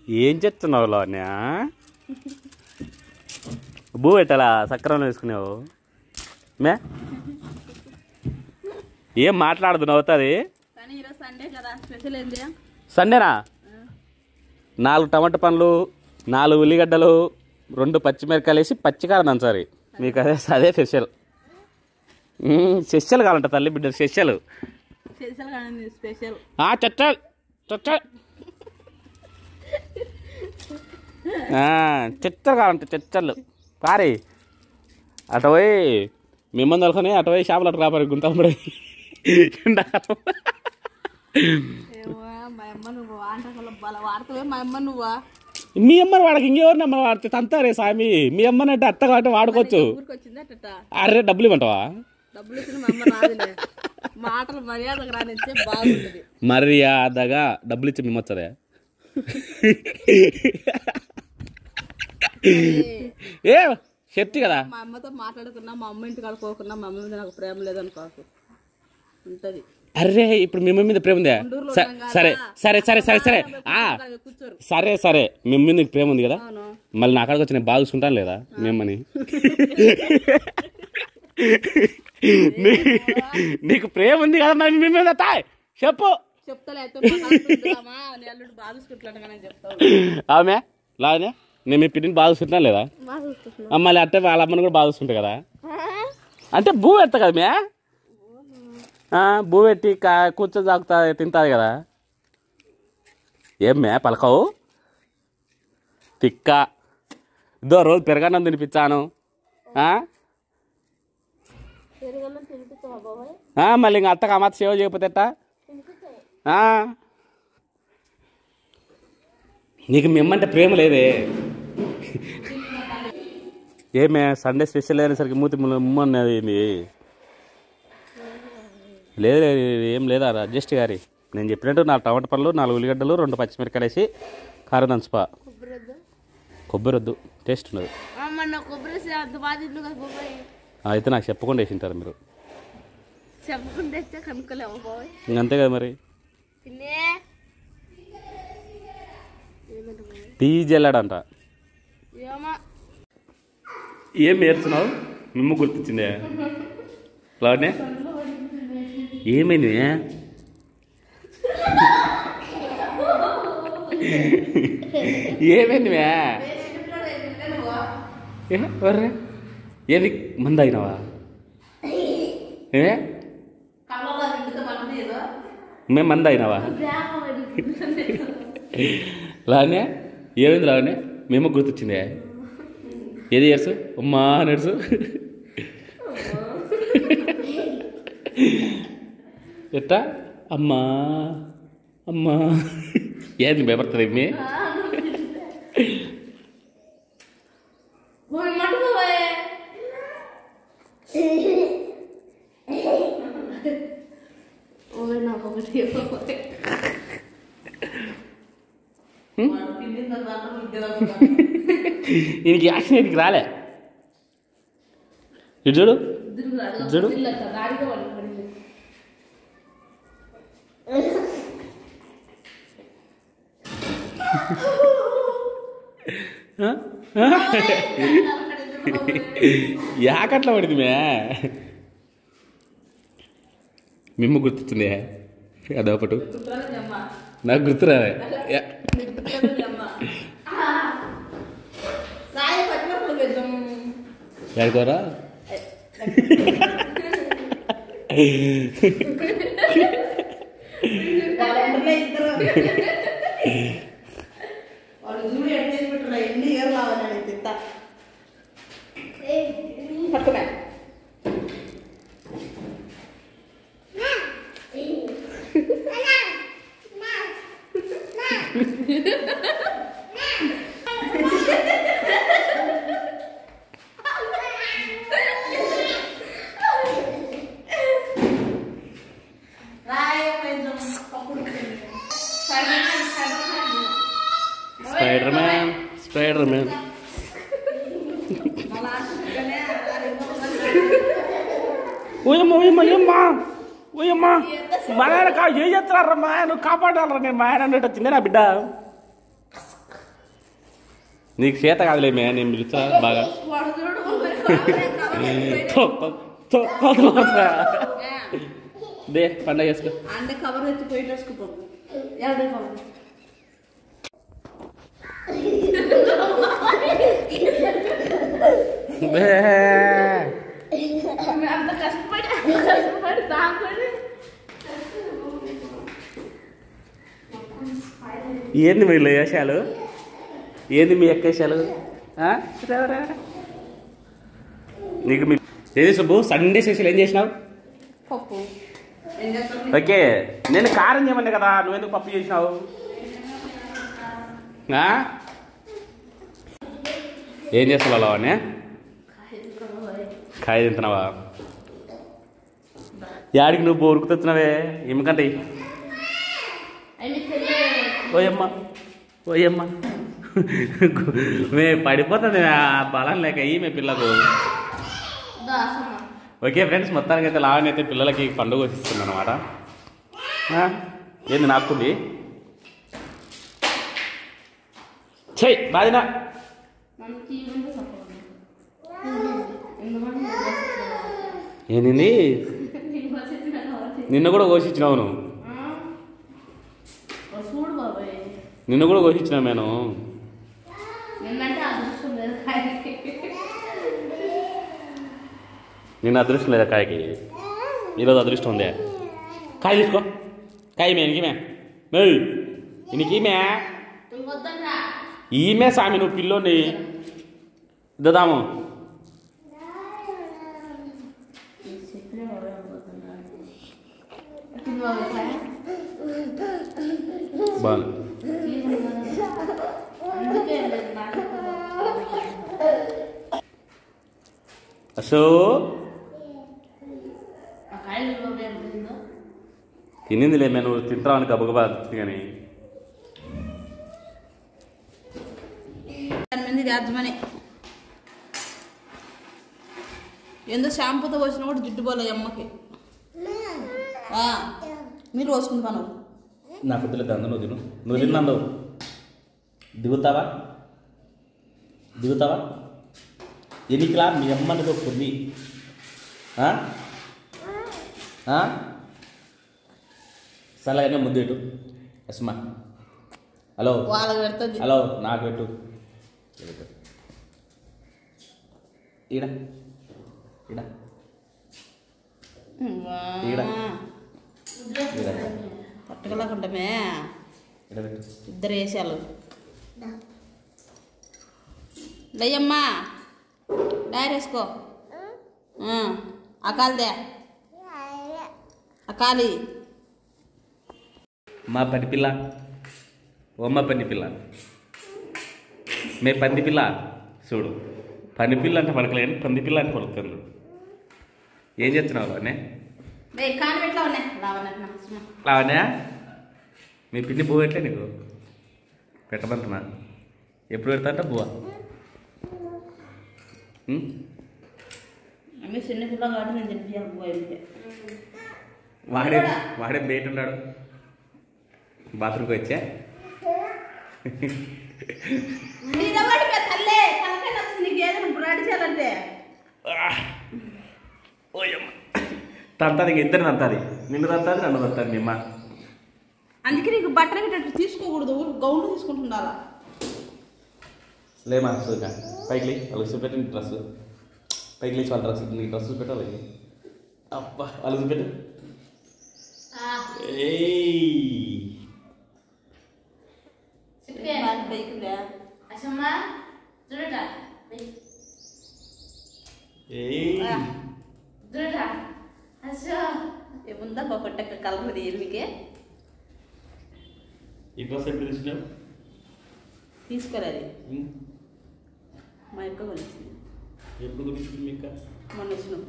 ఏం చెప్తున్నావు లావణ్య? బూ పెట్టాలా సక్రంలో వేసుకునేవు మే? ఏం మాట్లాడదు నవ్వుతుంది. సండేనా? 4 టమాటా పండ్లు, 4 ఉల్లిగడ్డలు, 2 పచ్చిమిరకాయలు వేసి పచ్చికారం దంచాలి. మీకు అదే స్పెషల్. స్పెషల్ కావాలంట తల్లి బిడ్డలు. స్పెషల్ చచ్చల్ చచ్చల్ చచ్చలు కావాలంట. చచ్చళ్ళు పారి అటు పోయి మిమ్మల్ని తలుకొని అటు పోయి షాపులు అటు రాపారు గుంతమ్మడి ఎండాకాలం. మీ అమ్మని వాడకి ఇంకెవరు నమ్మ వాడితే తంతారే స్వామి. మీ అమ్మని అంటే అత్త కాబట్టి వాడుకోవచ్చు. అరే డబ్బులు ఇవ్వమంటావా? మర్యాదగా డబ్బులు ఇచ్చి మేము వచ్చారే. ఏ చెప్తి కదా మా అమ్మతో మాట్లాడుకున్నా, మా అమ్మ ఇంటికి కడుకోకున్నా, మా అమ్మ మీద నాకు ప్రేమ లేదనుకోకు ఉంటది. అరే ఇప్పుడు మీ మీద ప్రేమ ఉందా? సరే సరే సరే సరే సరే సరే సరే మీ మీద నీకు ప్రేమ ఉంది కదా, మళ్ళీ నా కాడికి వచ్చి నేను బాగా చూసుకుంటాను లేదా మీ అమ్మని? నీకు ప్రేమ ఉంది కదా మరి మీ మీద చెప్పు. ఆమె లానే నేను మీ పిల్లిని బాగా చూసుకుంటున్నాను లేదా? మళ్ళీ అంటే వాళ్ళ అమ్మని కూడా బాగా చూసుకుంటా కదా. అంటే భూ పెడతా కదా మే, భూ పెట్టి కూర్చొని తాగుతా తింటుంది కదా. ఏం మే పలకవు తిక్క? ఇదో రోజు పెరగన్నం తినిపించాను. మళ్ళీ ఇంకా అత్తకు అమ్మ సేవ చేయకపోతే నీకు మిమ్మంటే ప్రేమ లేదే. ఏమే సండే స్పెషల్ అయినసరికి మూతి ముమ్మన్నది లేదు ఏం లేదా అడ్జస్ట్ గారి. నేను చెప్పినట్టు 4 టమాటా పళ్ళు, 4 ఉల్లిగడ్డలు, 2 పచ్చిమిరకాయలు వేసి కారం దంచుపా. కొబ్బరి వద్దు, టేస్ట్ ఉండదు. అయితే నాకు చెప్పకుండా వేసింటారు మీరు. ఇంకంతే కదా మరి. తీజెళ్ళాడంట. ఏం నేర్చున్నావు? మిమ్మ గుర్తించిందే లానే. ఏమైంది? ఏమైంది మే? వర్రే ఏది మంద అయినావా? మేము మంద అయినావా లానే? ఏమైంది లానే? మేము గుర్తొచ్చిందే. ఏది ఏర్సు అమ్మా నడుసు ఎట్టా అమ్మా అమ్మా ఏది భయపడుతుంది మీ? ఈయనకి యాక్షన్ ఇంటికి రాలే. ఇటు చూడు చూడు. యాకట్లా పడింది మే. మిమ్మ గుర్తొచ్చింది అదొకటి నాకు గుర్తురాలే. ఎడుకోరా Spider-Man, Spider-Man. ఓయమ్మా ఓయమ్మా ఏమ్మా ఓయమ్మా మా ఆయన ఏం చేస్తున్నారా? మా ఆయన కాపాడాలరా. నేను మా ఆయన అన్నట్టు వచ్చిందే నా బిడ్డ. నీకు చేత కాదులేమే నేను పిలుచా బాగా దే పండగ చేసుకో. అంటే కవర్ తెచ్చి పోయి వేసుకో. ఎవరి కవర్ అంత కష్టపడి తాగుపడి ఏంది మీ వేషాలు, ఏంది మీ ఎక్కేషాలు? నీకు మీ ఏది సుబ్బు సండే స్పెషల్ ఏం చేసినావు? పప్పు. ఓకే నేను కారం చేయమన్నా కదా, నువ్వెందుకు పప్పు చేసినావు? ఏం చేస్తావు అలా అని కాయ తింటున్నావా? యాడికి నువ్వు ఉరుకుతున్నావే ఏమికంటే? ఓయమ్మ ఓయమ్మ మే పడిపోతుంది ఆ బలం లేక ఈమె పిల్లకు. ఓకే ఫ్రెండ్స్, మొత్తానికి అయితే లావణ్య అయితే పిల్లలకి పండుగ వస్తుంది అనమాట. ఏంది నాకుంది చెయ్యి బాదినా. ఏంది నిన్న కూడా కోసిచ్చినావు నువ్వు, నిన్ను కూడా కోసిచ్చినా నేను. నిన్న అదృష్టం లేదా కాయకి? ఈరోజు అదృష్టం ఉందే. కాయ తీసుకో, కాయ మే ఈమె ఈమె సామి నువ్వు పిల్లోని ఇద్దాము. బాగుంది అసో తినిందిలే నువ్వు తింటావని గబగబా కానీ. రాజ్మని ఎందో షాంపూతో వచ్చినా కూడా జిడ్డు పోలే అమ్మకి. మీరు పోసుకుంటాను నాకు తెలియదు అందు నువ్వు తిను. నువ్వు తిన్నావు దిగుతావా దిగుతావా? ఎన్నికలా మీ అమ్మని కొడుతుంది. సలగానే ముద్దు పెట్టు అస్మా. హలో వాళ్ళకి పెడుతుంది. హలో నాకు పెట్టు. ఈడ ఈడ ఈడ పట్టుకోలేకుంటామే ఇద్దరు వేసాలు. లయ్యమ్మా డైర్ వేసుకో. అకాలిదే అకాలి. మా పని పిల్ల ఓమ్మ పని పిల్ల మే పంది పిల్ల చూడు. పని పిల్ల అంటే పలకలేని పంది పిల్ల అంటే పలుకుతుంది. ఏం చేస్తున్నావు అనే లావనే? మీ పిన్ని బువ్వ ఎట్లే నీకు పెట్టమంటున్నా. ఎప్పుడు పెడతా అంటే బువ్వ చిన్న పిల్ల కాబట్టి నేను తినిపించాలి. వాడే వాడే బయట ఉన్నాడు, బాత్రూమ్కి వచ్చా. తంతాది ఇద్దరిని తంతాది, నిన్ను తంతాది నన్ను తంతాది మీ అమ్మ. అందుకే నీకు బట్టలు గట్ట తీసుకోకూడదు, గౌన్లు తీసుకుంటుండాలా. లేమా చూక పైకి లే, వాళ్ళకి చూపెట్టి డ్రెస్ పైకి లేచి వాళ్ళ డ్రెస్ నీ డ్రెస్ చూపెట్టాలి. అబ్బా వాళ్ళు చూపెట్టు. ఏముందా పొట్ట కలర్ ఎనిమికే. ఈ డ్రెస్ ఎప్పుడు తీసుకున్నావు? తీసుకోలేదు, మా యొక్క కొనిచ్చింది. ఎప్పుడు కొనిచ్చింది మీకు? మొన్న వచ్చినాం.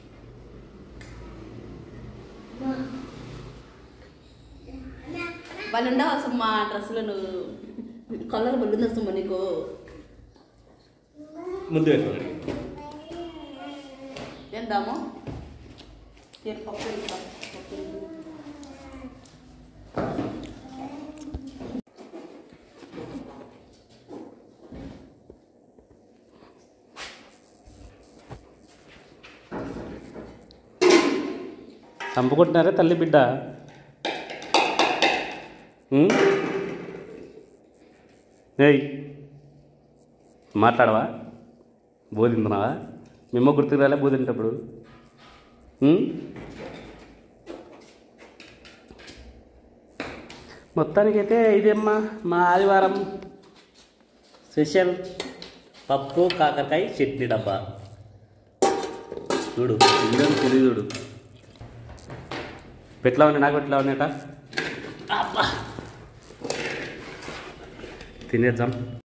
వాళ్ళు ఉండవు అసలు మా డ్రెస్సులో. నువ్వు కలర్ బల్లుంది వస్తామా నీకు? ముందు పెట్టాలి ఎందాము చంపుకుంటున్నారే తల్లి బిడ్డ. ఏయ్ మాట్లాడవా? బోధింటున్నావా? మేమో గుర్తుకు రాలే బోధింటప్పుడు. మొత్తానికైతే ఇదేమ్మా మా ఆదివారం స్పెషల్ పప్పు కాకరకాయ చట్నీ డబ్బా. చూడు ఇంజన్ తిరిగి చూడు పెట్లా ఉన్నాయి, నాకు పెట్లా ఉన్నాయట. అబ్బా తినేద్దాం.